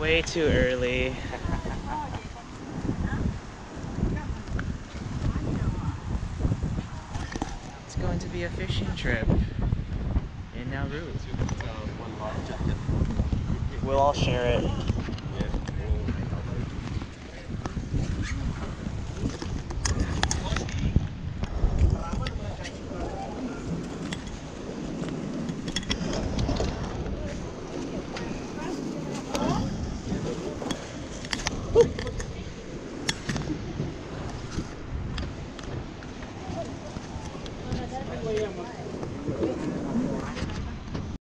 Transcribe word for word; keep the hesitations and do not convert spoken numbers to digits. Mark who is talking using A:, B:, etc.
A: Way too early. It's going to be a fishing trip in Nauru. We'll all share it.